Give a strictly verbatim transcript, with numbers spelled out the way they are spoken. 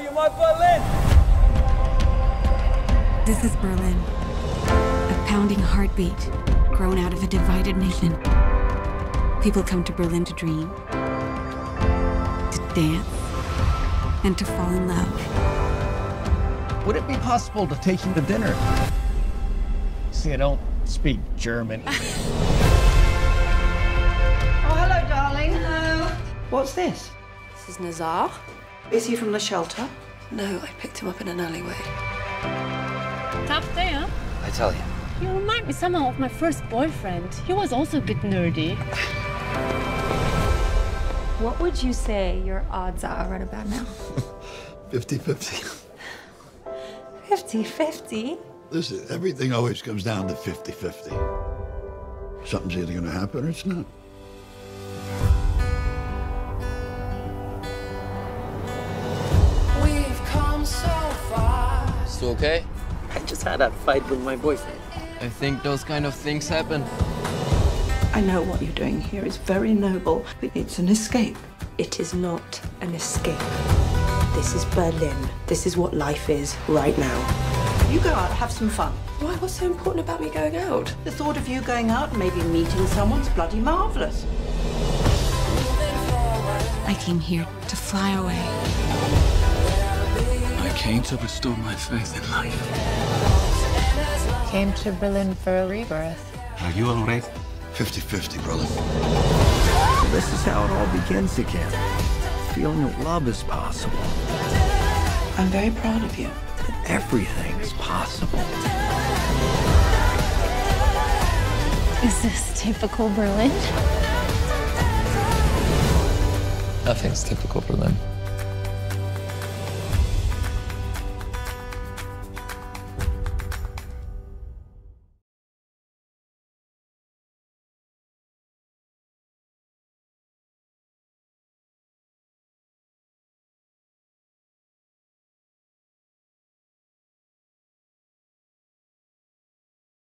you my Berlin! This is Berlin. A pounding heartbeat grown out of a divided nation. People come to Berlin to dream, to dance, and to fall in love. Would it be possible to take you to dinner? See, I don't speak German. Oh, hello, darling. Hello. What's this? This is Nazar. Is he from the shelter? No, I picked him up in an alleyway. Tough day, huh? I tell you. You remind me somehow of my first boyfriend. He was also a bit nerdy. What would you say your odds are right about now? fifty fifty. fifty fifty? Listen, everything always comes down to fifty fifty. Something's either going to happen or it's not. We've come so far. Still okay? I just had that fight with my boyfriend. I think those kind of things happen. I know what you're doing here is very noble, but it's an escape. It is not an escape. This is Berlin. This is what life is right now. You go out, have some fun. Why? What's so important about me going out? The thought of you going out and maybe meeting someone's bloody marvelous. I came here to fly away. I came to restore my faith in life. Came to Berlin for a rebirth. Are you all right? fifty fifty, brother. This is how it all begins again. Feeling that love is possible. I'm very proud of you. That everything is possible. Is this typical Berlin? Nothing's typical Berlin.